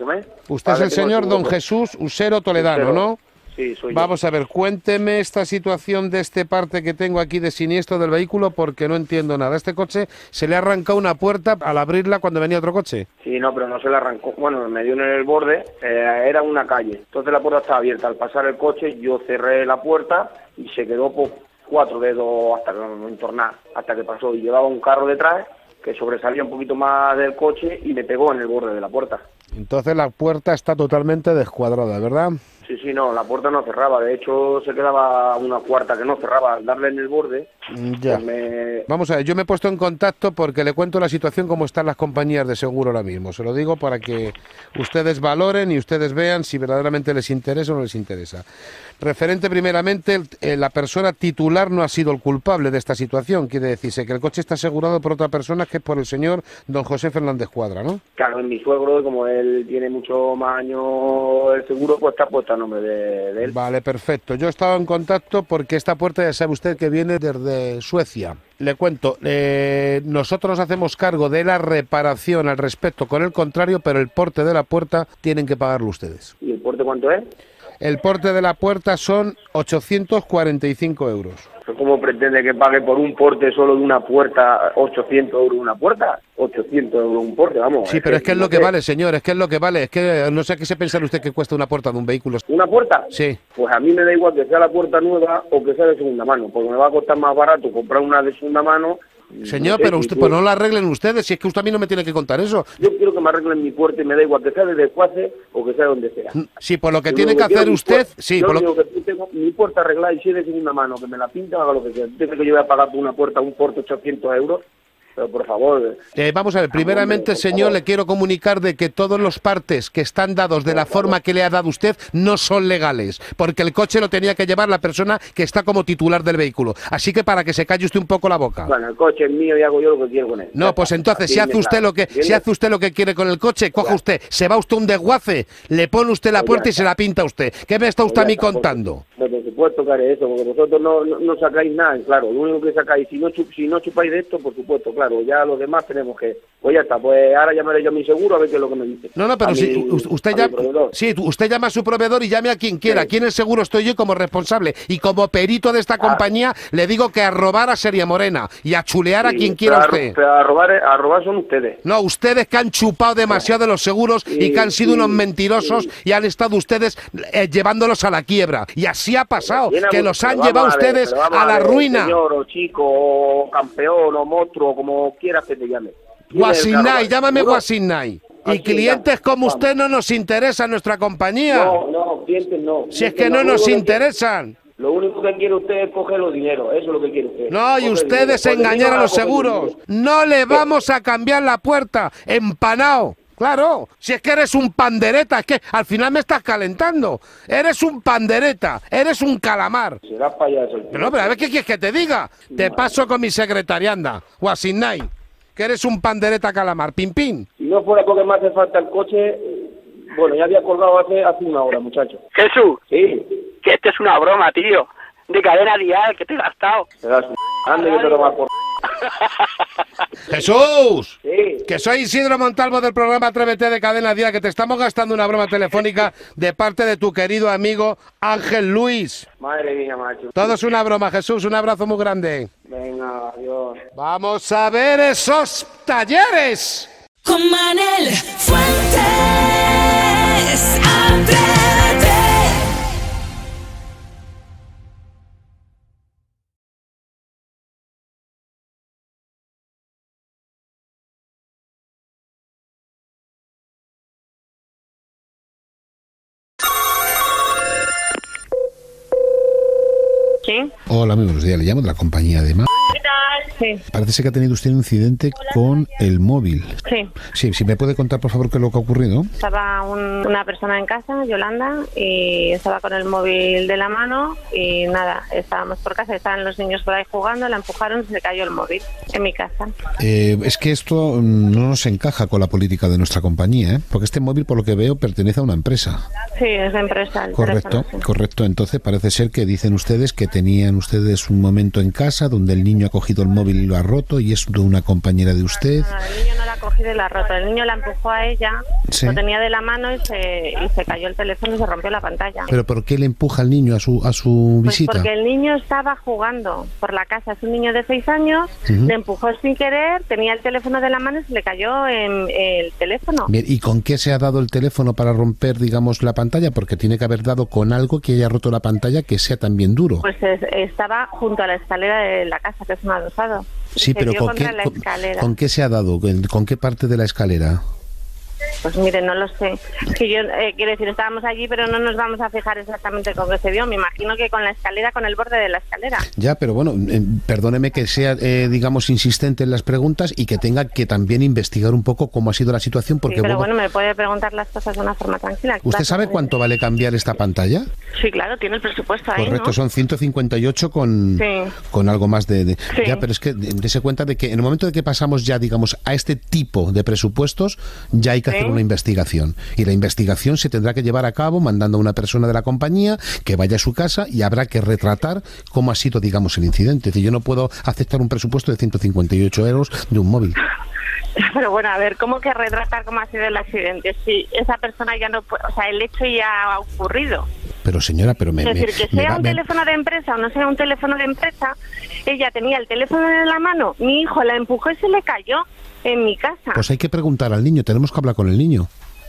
Dígame. Usted es el señor don Jesús Usero Toledano, ¿no? Sí, soy yo. Vamos a ver, cuénteme esta situación de este parte que tengo aquí de siniestro del vehículo porque no entiendo nada. Este coche se le ha arrancado una puerta al abrirla cuando venía otro coche. Sí, no, pero no se le arrancó. Bueno, me dio en el borde, era una calle. Entonces la puerta estaba abierta. Al pasar el coche yo cerré la puerta y se quedó por 4 dedos hasta que no entornar, hasta que pasó. Y llevaba un carro detrás que sobresalía un poquito más del coche y me pegó en el borde de la puerta. Entonces la puerta está totalmente descuadrada, ¿verdad? Sí, no, la puerta no cerraba. De hecho, se quedaba una cuarta que no cerraba. Al darle en el borde... Ya. Pues Vamos a ver, yo me he puesto en contacto porque le cuento la situación como están las compañías de seguro ahora mismo. Se lo digo para que ustedes valoren y ustedes vean si verdaderamente les interesa o no les interesa. Referente primeramente, la persona titular no ha sido el culpable de esta situación. Quiere decirse que el coche está asegurado por otra persona que es por el señor don José Fernández Cuadra, ¿no? Claro, en mi suegro, como él tiene mucho más años el seguro, pues está puesto a nombre de él. Vale, perfecto. Yo he estado en contacto porque esta puerta ya sabe usted que viene desde Suecia. Le cuento, nosotros nos hacemos cargo de la reparación al respecto con el contrario, pero el porte de la puerta tienen que pagarlo ustedes. ¿Y el porte cuánto es? El porte de la puerta son 845 euros. ¿Cómo pretende que pague por un porte solo de una puerta 800 euros una puerta? 800 euros un porte, vamos. Sí, pero es que es lo que vale, señor, es que es lo que vale. Es que no sé qué se piensa usted que cuesta una puerta de un vehículo. ¿Una puerta? Sí. Pues a mí me da igual que sea la puerta nueva o que sea de segunda mano, porque me va a costar más barato comprar una de segunda mano. Señor, no sé, pero usted, pues no la arreglen ustedes, si es que usted a mí no me tiene que contar eso. Yo quiero que me arreglen mi puerta y me da igual que sea de desguace o que sea donde sea. Sí, por lo que Yo tiene lo que hacer quiero usted... Sí, yo por lo digo que tengo mi puerta arreglada y si es de segunda mano, que me la pinta, haga lo que quiera. ¿Usted cree que yo voy a pagar por una puerta un porte 800 euros? Pero por favor... vamos a ver, primeramente, señor, le quiero comunicar de que todos los partes que están dados de la forma que le ha dado usted no son legales, porque el coche lo tenía que llevar la persona que está como titular del vehículo. Así que para que se calle usted un poco la boca. Bueno, el coche es mío y hago yo lo que quiero con él. No, pues entonces, si hace usted lo que quiere con el coche, coja usted, se va usted un desguace, le pone usted la puerta y se la pinta usted. ¿Qué me está usted a mí contando? Por supuesto que haré eso, porque vosotros no sacáis nada, claro, lo único que sacáis, si no chupáis de esto, por supuesto, claro, ya los demás tenemos que, pues ya está, pues ahora llamaré yo a mi seguro a ver qué es lo que me dice. No, pero si usted llama a su proveedor y llame a quien quiera, aquí en el seguro estoy yo como responsable y como perito de esta compañía le digo que a robar a Seria Morena y a chulear a quien quiera usted. Pero a robar son ustedes. No, ustedes que han chupado demasiado de los seguros y que han sido unos mentirosos y han estado ustedes llevándolos a la quiebra. Y así ha pasado, que los han llevado ustedes a la ruina. Señor, o chico, o campeón, o monstruo, como quieras que te llame. Guasinnay, llámame Guasinnay. Y clientes como usted no nos interesa en nuestra compañía. No, clientes no. Si es que no nos interesan. Lo único que quiere usted es coger los dineros, eso es lo que quiere usted. No, y ustedes engañar a los seguros. No le vamos a cambiar la puerta, empanao. Claro, si es que eres un pandereta, es que al final me estás calentando. Eres un pandereta, eres un calamar. Será payaso. Pero a ver qué quieres que te diga. Te paso con mi secretarianda, Guasinnay, que eres un pandereta calamar, pim. Si no fuera porque me hace falta el coche, bueno, ya había colgado hace una hora, muchacho. Jesús, Sí. que esto es una broma, tío. De cadena dial, que te he gastado. Ande que te lo va por... ¡Jesús! Sí. Que soy Isidro Montalvo del programa Atrévete de Cadena Dial, que te estamos gastando una broma telefónica de parte de tu querido amigo Ángel Luis. Madre mía, macho. Todo es una broma, Jesús, un abrazo muy grande. Venga, adiós. Vamos a ver esos talleres. Con Manel Fuentes, Atrévete. ¿Sí? Hola, muy buenos días. Le llamo de la compañía de ¿Qué tal? Sí. Parece ser que ha tenido usted un incidente con el móvil. Sí. Sí, si me puede contar, por favor, qué es lo que ha ocurrido. Estaba una persona en casa, Yolanda, y estaba con el móvil de la mano y nada, estábamos por casa, estaban los niños por ahí jugando, la empujaron y se cayó el móvil en mi casa. Es que esto no nos encaja con la política de nuestra compañía, ¿eh? Porque este móvil, por lo que veo, pertenece a una empresa. Sí, es de empresa. Correcto, teléfono, sí. correcto. Entonces parece ser que dicen ustedes que tenían ustedes un momento en casa donde el niño ha cogido el móvil y lo ha roto y es de una compañera de usted. No, el niño no lo ha cogido y la ha roto. El niño la empujó a ella, Sí. lo tenía de la mano y se cayó el teléfono y se rompió la pantalla. ¿Pero por qué le empuja al niño a su Pues visita? porque el niño estaba jugando por la casa, es un niño de 6 años, Ujú. le empujó sin querer, tenía el teléfono de la mano y se le cayó en el teléfono. Bien, ¿y con qué se ha dado el teléfono para romper, digamos, la pantalla? Porque tiene que haber dado con algo que haya roto la pantalla que sea también duro. Pues estaba junto a la escalera de la casa, que es un adosado. Sí, Se pero dio ¿con contra qué, la escalera. con qué se ha dado? ¿Con qué parte de la escalera? Pues mire, no lo sé. Es que yo, quiero decir, estábamos allí, pero no nos vamos a fijar exactamente con qué se dio. Me imagino que con la escalera, con el borde de la escalera. Ya, pero bueno, perdóneme que sea, digamos, insistente en las preguntas y que tenga que también investigar un poco cómo ha sido la situación, porque Sí, pero bueno, bueno, me puede preguntar las cosas de una forma tranquila. ¿usted Claro. sabe cuánto vale cambiar esta pantalla? Sí, claro, tiene el presupuesto ahí, Correcto, ¿no? son 158 con, Sí. con algo más de... Sí. Ya, pero es que dése cuenta de que en el momento de que pasamos ya, digamos, a este tipo de presupuestos, ya hay que Sí. hacer una investigación. Y la investigación se tendrá que llevar a cabo mandando a una persona de la compañía que vaya a su casa y habrá que retratar cómo ha sido, digamos, el incidente. Es decir, yo no puedo aceptar un presupuesto de 158 euros de un móvil. Pero bueno, a ver, ¿cómo que retratar cómo ha sido el accidente? Si esa persona ya no puede, o sea, el hecho ya ha ocurrido. Pero señora, pero Es decir, que sea un me- teléfono de empresa o no sea un teléfono de empresa, ella tenía el teléfono en la mano, mi hijo la empujó y se le cayó en mi casa. Pues hay que preguntar al niño, tenemos que hablar con el niño.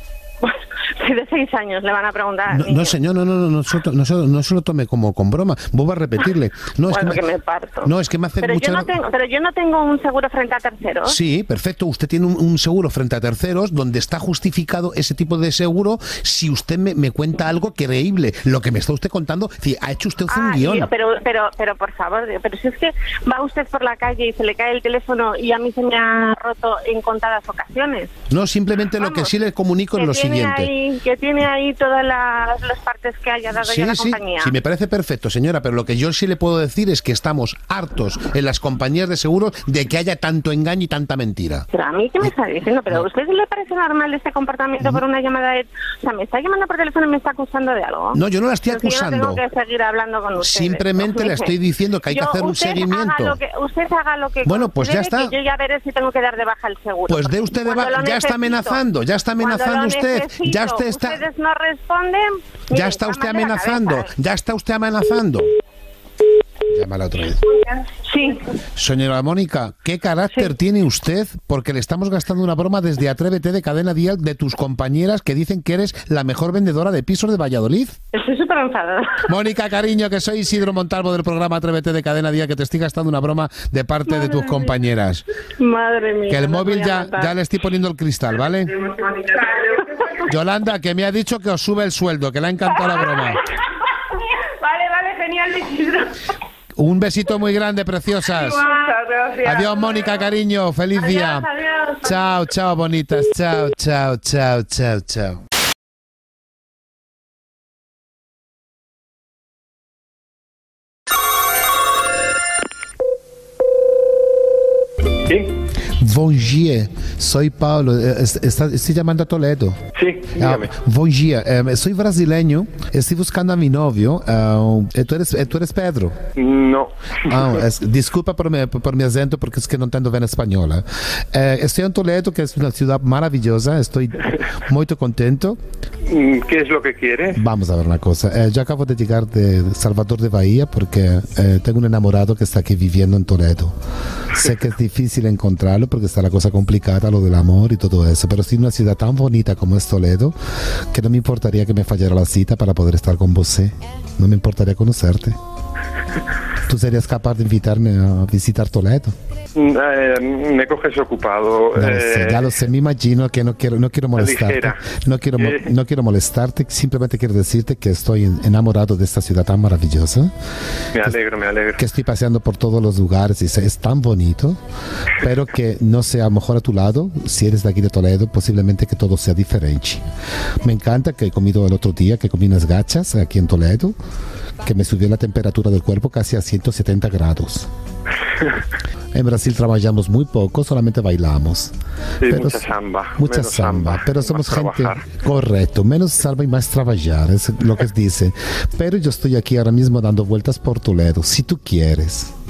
Si de 6 años le van a preguntar al No, niño. no, señor, no se lo tome como con broma. Vuelvo a repetirle. No, Bueno, es que me parto. No, es que me hace Pero mucha... yo no tengo un seguro frente a terceros. Sí, perfecto. Usted tiene un seguro frente a terceros donde está justificado ese tipo de seguro si usted me cuenta algo creíble. Lo que me está usted contando, sí, ha hecho usted un guión. Pero por favor, pero si es que va usted por la calle y se le cae el teléfono y a mí se me ha roto en contadas ocasiones. No, simplemente lo que Vamos, sí le comunico es Que lo tiene siguiente. que tiene ahí todas las partes que haya dado ya la compañía. Sí, me parece perfecto, señora, pero lo que yo sí le puedo decir es que estamos hartos en las compañías de seguros de que haya tanto engaño y tanta mentira. Pero a mí, ¿qué me está diciendo? ¿Pero a usted le parece normal este comportamiento por una llamada de... O sea, ¿me está llamando por teléfono y me está acusando de algo? No, yo no la estoy Pero si acusando. Yo no tengo que seguir hablando con usted. Simplemente le estoy diciendo que hay que hacer un seguimiento. Usted haga lo que Bueno, pues ya considere, está. que yo ya veré si tengo que dar de baja el seguro. Pues Porque dé usted de cuando baja, lo ya está necesito, amenazando, ya está cuando amenazando lo usted, necesito, ya usted está, ustedes no responden. ya mire, está usted mal de la amenazando, cabeza, ¿eh? ya está usted amenazando. Llámala otra vez. Sí. Señora Mónica, ¿qué carácter tiene usted? Porque le estamos gastando una broma desde Atrévete de Cadena Dial de tus compañeras que dicen que eres la mejor vendedora de pisos de Valladolid. Estoy súper enfadada. Mónica, cariño, que soy Isidro Montalvo del programa Atrévete de Cadena Dial, que te estoy gastando una broma de parte de tus compañeras. Madre mía. Que el me móvil voy a ya matar. le estoy poniendo el cristal, ¿vale? Yolanda, que me ha dicho que os sube el sueldo, que le ha encantado la broma. Vale, genial, Isidro. Un besito muy grande, preciosas. Muchas gracias. Adiós, Mónica, cariño. Feliz día. Adiós. Chao, chao, bonitas. Chao, chao, chao, chao, chao. Sí, Bom dia, soy Paulo. Estoy llamando a Toledo. sí, dígame. Bom dia, soy brasileño. Estoy buscando a mi novio. ¿Tú eres Pedro? No. Disculpa por mi acento porque es que no entiendo bien español. Estoy en Toledo, que es una ciudad maravillosa. Estoy muy contento. ¿Qué es lo que quiere? Vamos a ver una cosa. Yo acabo de llegar de Salvador de Bahía porque tengo un enamorado que está aquí viviendo en Toledo. Sé que es difícil encontrarlo porque está la cosa complicada, lo del amor y todo eso, pero sí una ciudad tan bonita como es Toledo que no me importaría que me fallara la cita para poder estar con vos. No me importaría conocerte. ¿Tú serías capaz de invitarme a visitar Toledo? Me coges ocupado. Ya lo sé, me imagino que no quiero molestarte. ligera. No quiero molestarte, simplemente quiero decirte que estoy enamorado de esta ciudad tan maravillosa. Me alegro. Que estoy paseando por todos los lugares y es tan bonito, pero que no sé, a lo mejor a tu lado, si eres de aquí de Toledo, posiblemente que todo sea diferente. Me encanta que he comido el otro día, que comí unas gachas aquí en Toledo, que me subió la temperatura del cuerpo casi a 170 grados. En Brasil trabajamos muy poco, solamente bailamos. Sí, mucha samba. Mucha menos samba, pero somos más gente... trabajar. Correcto, menos samba y más trabajar, es lo que dice. Pero yo estoy aquí ahora mismo dando vueltas por Toledo, si tú quieres.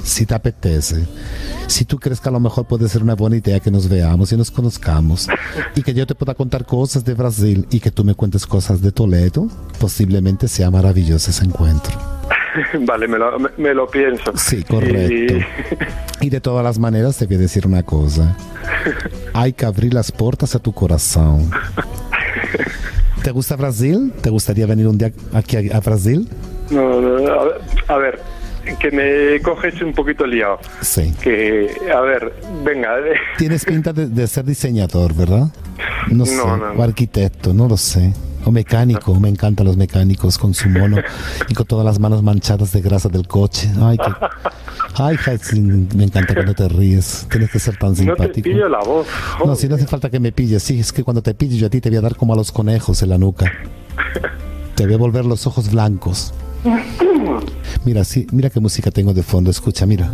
si te apetece, si tú crees que a lo mejor puede ser una buena idea que nos veamos y nos conozcamos y que yo te pueda contar cosas de Brasil y que tú me cuentes cosas de Toledo, posiblemente sea maravilloso ese encuentro. Vale, me lo pienso. Sí, correcto. Y de todas las maneras te voy a decir una cosa. Hay que abrir las puertas a tu corazón. ¿Te gusta Brasil? ¿Te gustaría venir un día aquí a Brasil? No, a ver, que me coges un poquito liado. Sí. Que, a ver, venga. Tienes pinta de ser diseñador, ¿verdad? No sé, o arquitecto, no lo sé. O mecánico, me encantan los mecánicos con su mono y con todas las manos manchadas de grasa del coche. Ay, me encanta cuando te ríes. Tienes que ser tan simpático. No te pillo la voz. Joder. No, si no hace falta que me pilles. Sí, es que cuando te pille yo a ti te voy a dar como a los conejos en la nuca. Te voy a volver los ojos blancos. Mira, sí, mira qué música tengo de fondo. Escucha, mira.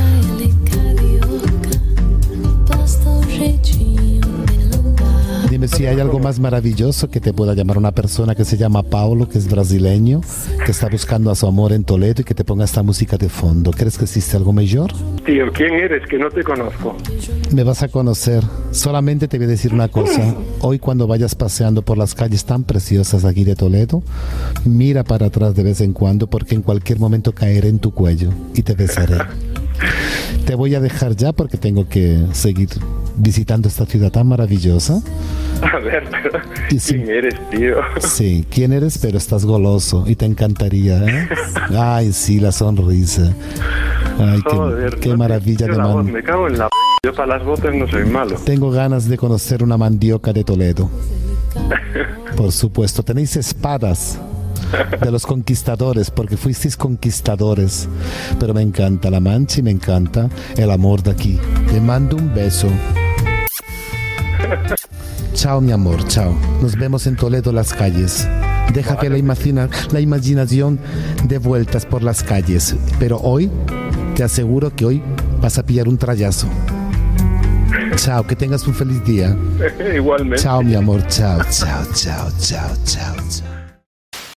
Dime si hay algo más maravilloso que te pueda llamar una persona que se llama Paulo, que es brasileño, que está buscando a su amor en Toledo y que te ponga esta música de fondo. ¿Crees que existe algo mejor? Tío, ¿quién eres? Que no te conozco. Me vas a conocer. Solamente te voy a decir una cosa. Hoy cuando vayas paseando por las calles tan preciosas aquí de Toledo, mira para atrás de vez en cuando porque en cualquier momento caeré en tu cuello y te besaré. Te voy a dejar ya porque tengo que seguir visitando esta ciudad tan maravillosa. A ver, pero sí, ¿quién eres, tío? Sí, ¿quién eres? Pero estás goloso y te encantaría, ¿eh? Ay, sí, la sonrisa. Ay, joder, qué maravilla de man. Me cago en la yo para las botas no soy malo. Tengo ganas de conocer una mandioca de Toledo. Por supuesto, tenéis espadas de los conquistadores, porque fuisteis conquistadores. Pero me encanta La Mancha y me encanta el amor de aquí. Te mando un beso. Chao, mi amor, chao. Nos vemos en Toledo, las calles. Deja que la imaginación dé vueltas por las calles. Pero hoy, te aseguro que hoy vas a pillar un trayazo. Chao, que tengas un feliz día. Igualmente. Chao, mi amor, chao, chao, chao, chao, chao, chao.